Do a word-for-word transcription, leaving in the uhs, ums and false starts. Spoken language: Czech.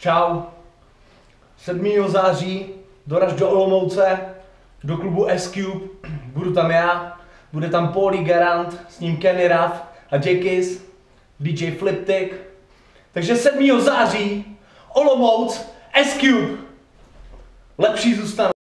Čau. sedmého září doraž do Olomouce, do klubu S-Cube. Budu tam já, bude tam Paulie Garant, s ním Kenny Ruff a Jackis, D J Fliptic. Takže sedmého září Olomouc, S-Cube. Lepší zůstanou.